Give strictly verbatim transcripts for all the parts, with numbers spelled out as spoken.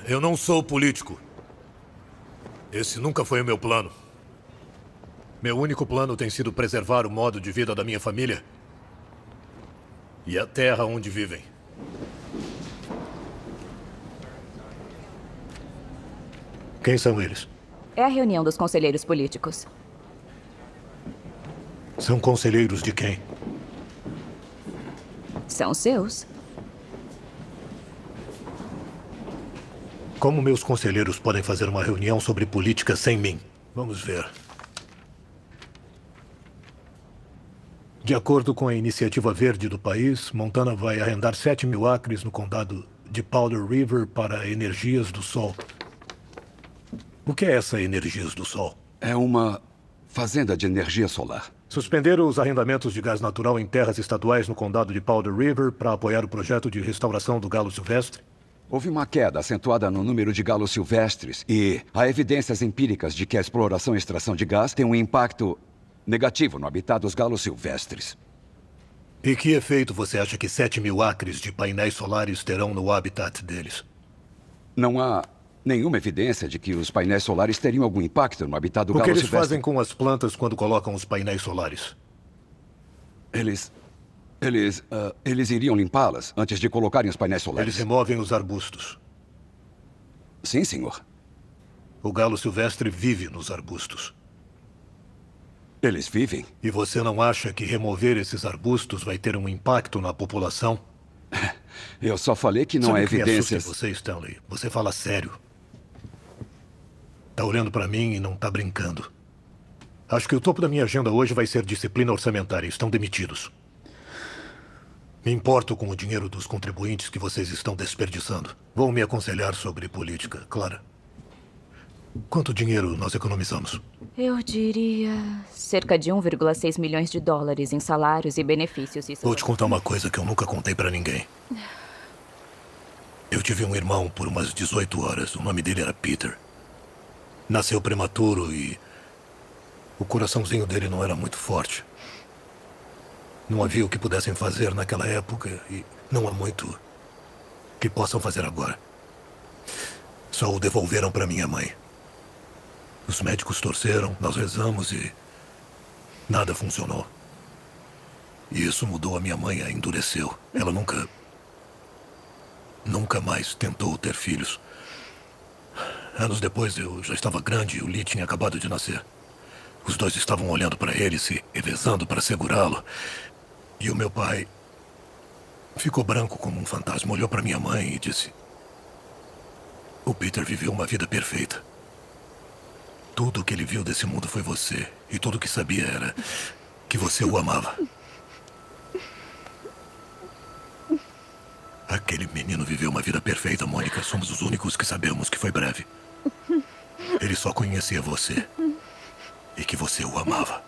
Eu não sou político. Esse nunca foi o meu plano. Meu único plano tem sido preservar o modo de vida da minha família e a terra onde vivem. Quem são eles? É a reunião dos conselheiros políticos. São conselheiros de quem? São seus. Como meus conselheiros podem fazer uma reunião sobre política sem mim? Vamos ver. De acordo com a iniciativa verde do país, Montana vai arrendar sete mil acres no condado de Powder River para energias do sol. O que é essa energias do sol? É uma fazenda de energia solar. Suspenderam os arrendamentos de gás natural em terras estaduais no condado de Powder River para apoiar o projeto de restauração do galo silvestre? Houve uma queda acentuada no número de galos silvestres e há evidências empíricas de que a exploração e extração de gás tem um impacto negativo no habitat dos galos silvestres. E que efeito você acha que sete mil acres de painéis solares terão no habitat deles? Não há nenhuma evidência de que os painéis solares teriam algum impacto no habitat do galo silvestre. O que eles silvestre. fazem com as plantas quando colocam os painéis solares? Eles... Eles... Uh, eles iriam limpá-las antes de colocarem os painéis solares. Eles removem os arbustos. Sim, senhor. O galo silvestre vive nos arbustos. Eles vivem? E você não acha que remover esses arbustos vai ter um impacto na população? Eu só falei que não Sabe há o que me evidências... assusta em você, Stanley? Você fala sério. Tá olhando pra mim e não tá brincando. Acho que o topo da minha agenda hoje vai ser disciplina orçamentária. Estão demitidos. Me importo com o dinheiro dos contribuintes que vocês estão desperdiçando. Vão me aconselhar sobre política, Clara. Quanto dinheiro nós economizamos? Eu diria cerca de um vírgula seis milhões de dólares em salários e benefícios. Isso Vou te contar uma coisa que eu nunca contei pra ninguém. Eu tive um irmão por umas dezoito horas. O nome dele era Peter. Nasceu prematuro e o coraçãozinho dele não era muito forte. Não havia o que pudessem fazer naquela época e não há muito que possam fazer agora. Só o devolveram para minha mãe. Os médicos torceram, nós rezamos e nada funcionou. E isso mudou a minha mãe, a endureceu. Ela nunca... Nunca mais tentou ter filhos. Anos depois eu já estava grande e o Lee tinha acabado de nascer. Os dois estavam olhando para ele, se revezando para segurá-lo. E o meu pai ficou branco como um fantasma, olhou para minha mãe e disse: o Peter viveu uma vida perfeita. Tudo o que ele viu desse mundo foi você. E tudo o que sabia era que você o amava. Aquele menino viveu uma vida perfeita, Mônica. Somos os únicos que sabemos que foi breve. Ele só conhecia você. E que você o amava.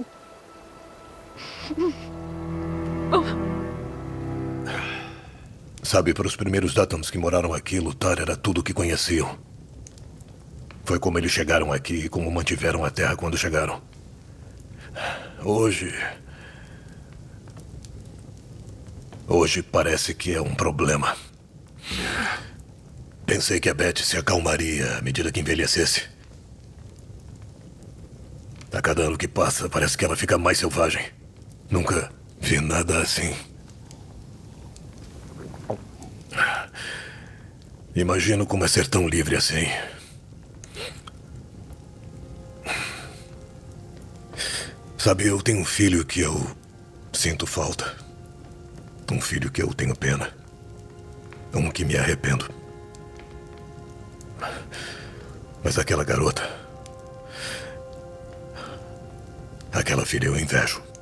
Sabe, para os primeiros Duttons que moraram aqui, lutar era tudo o que conheciam. Foi como eles chegaram aqui e como mantiveram a terra quando chegaram. Hoje... Hoje parece que é um problema. Pensei que a Beth se acalmaria à medida que envelhecesse. A cada ano que passa, parece que ela fica mais selvagem. Nunca vi nada assim. Imagino como é ser tão livre assim. Sabe, eu tenho um filho que eu sinto falta. Um filho que eu tenho pena. Um que me arrependo. Mas aquela garota... Aquela filha eu invejo.